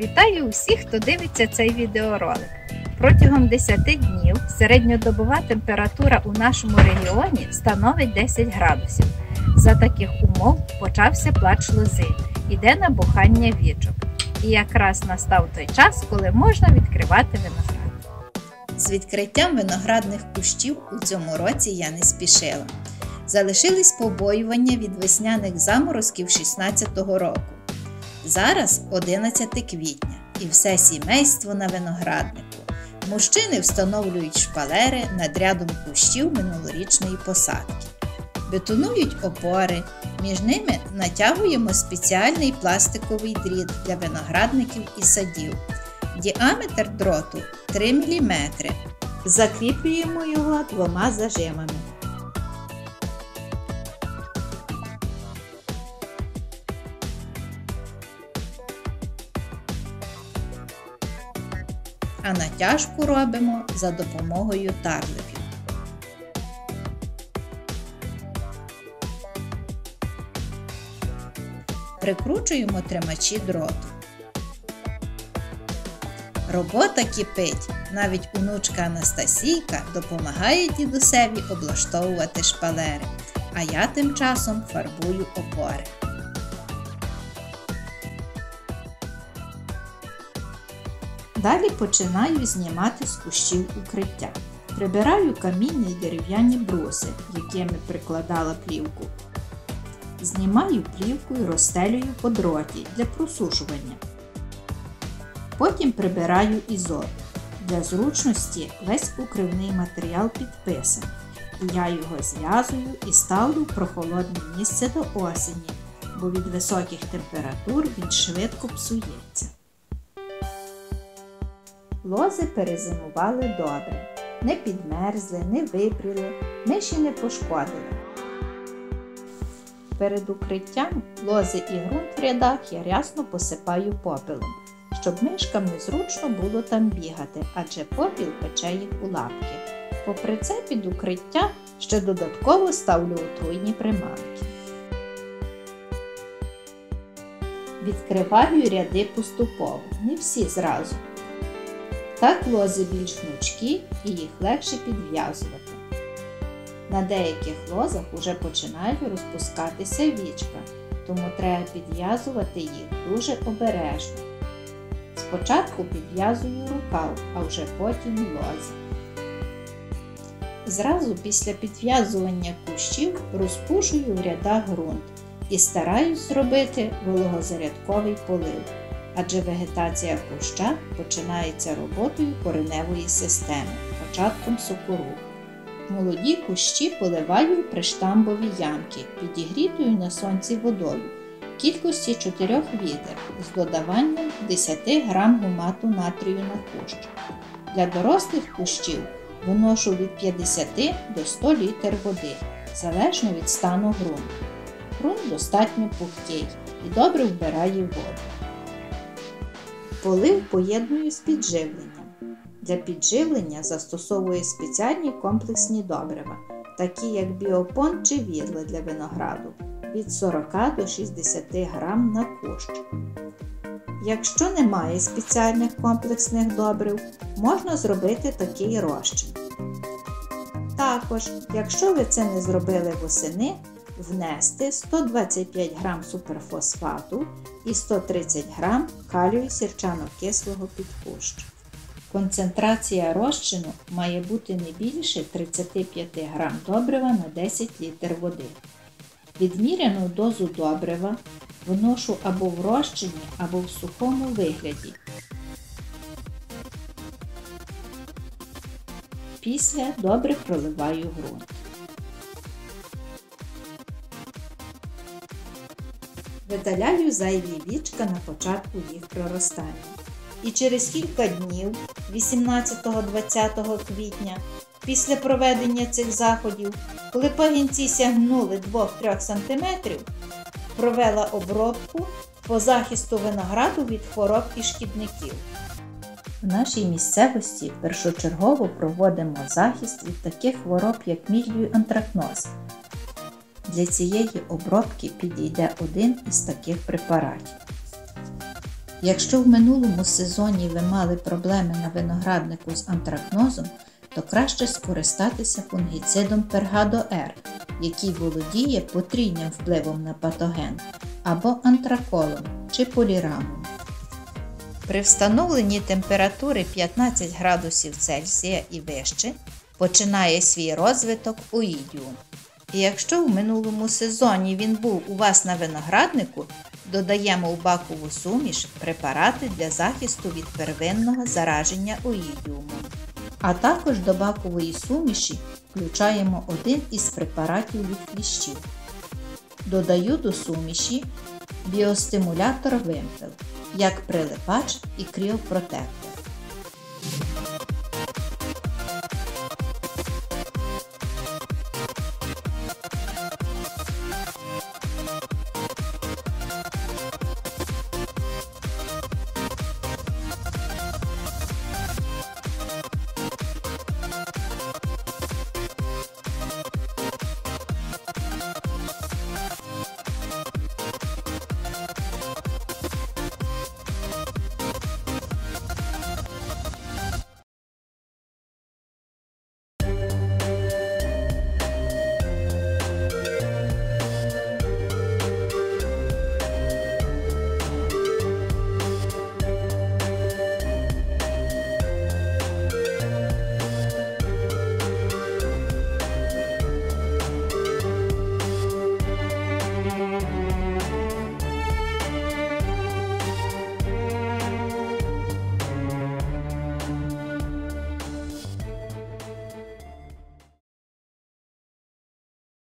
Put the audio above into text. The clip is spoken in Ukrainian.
Вітаю усіх, хто дивиться цей відеоролик. Протягом 10 днів середньодобова температура у нашому регіоні становить 10 градусів. За таких умов почався плач лози, іде набухання вічок. І якраз настав той час, коли можна відкривати виноград. З відкриттям виноградних кущів у цьому році я не спішила. Залишились побоювання від весняних заморозків 16-го року. Зараз 11 квітня і все сімейство на винограднику. Мужчини встановлюють шпалери над рядом кущів минулорічної посадки. Бетонують опори, між ними натягуємо спеціальний пластиковий дріт для виноградників і садів. Діаметр дроту 3 мм. Закріплюємо його 2 зажимами. А натяжку робимо за допомогою тарликів. Прикручуємо тримачі дроту. Робота кипить. Навіть онучка Анастасійка допомагає дідусеві облаштовувати шпалери, а я тим часом фарбую опори. Далі починаю знімати з кущів укриття. Прибираю каміння й дерев'яні бруси, якими прикладала плівку. Знімаю плівку і розстелюю по дроті для просушування. Потім прибираю ізот. Для зручності весь укривний матеріал підписаний. Я його зв'язую і ставлю в прохолодне місце до осені, бо від високих температур він швидко псується. Лози перезимували добре. Не підмерзли, не випріли, миші не пошкодили. Перед укриттям лози і ґрунт в рядах я рясно посипаю попелом, щоб мишкам незручно було там бігати, адже попіл пече їх у лапки. Попри це, під укриття ще додатково ставлю отруйні приманки. Відкриваю ряди поступово, не всі зразу. Так лози більш гнучкі і їх легше підв'язувати. На деяких лозах уже починають розпускатися вічка, тому треба підв'язувати їх дуже обережно. Спочатку підв'язую рукав, а вже потім лози. Зразу після підв'язування кущів розпушую в рядах ґрунт і стараюсь зробити вологозарядковий полив, адже вегетація куща починається роботою кореневої системи, початком сокоруху. Молоді кущі поливаю в приштамбові ямки, підігрітою на сонці водою, в кількості 4 відер з додаванням 10 г гумату натрію на кущ. Для дорослих кущів виношу від 50 до 100 літр води, залежно від стану ґрунту. Ґрунт достатньо пухкий і добре вбирає воду. Полив поєдную з підживленням. Для підживлення застосовую спеціальні комплексні добрива, такі як біопон чи вірли для винограду, від 40 до 60 г на кущ. Якщо немає спеціальних комплексних добрив, можна зробити такий розчин. Також, якщо ви це не зробили восени, внести 125 г суперфосфату і 130 г калію сірчано-кислого під кущ. Концентрація розчину має бути не більше 35 г добрива на 10 літр води. Відміряну дозу добрива вношу або в розчині, або в сухому вигляді. Після добре проливаю ґрунт. Видаляю зайві вічка на початку їх проростання. І через кілька днів, 18-20 квітня, після проведення цих заходів, коли пагінці сягнули 2-3 см, провела обробку по захисту винограду від хвороб і шкідників. В нашій місцевості першочергово проводимо захист від таких хвороб, як мільдію і антракноз. Для цієї обробки підійде один із таких препаратів. Якщо в минулому сезоні ви мали проблеми на винограднику з антракнозом, то краще скористатися фунгіцидом Пергадо-Р, який володіє потрійним впливом на патоген, або антраколом чи полірамом. При встановленні температури 15 градусів Цельсія і вище починає свій розвиток оїдіум. І якщо в минулому сезоні він був у вас на винограднику, додаємо в бакову суміш препарати для захисту від первинного зараження оїдіумом. А також до бакової суміші включаємо один із препаратів від кліщів. Додаю до суміші біостимулятор Вимпел, як прилипач і кріопротектор.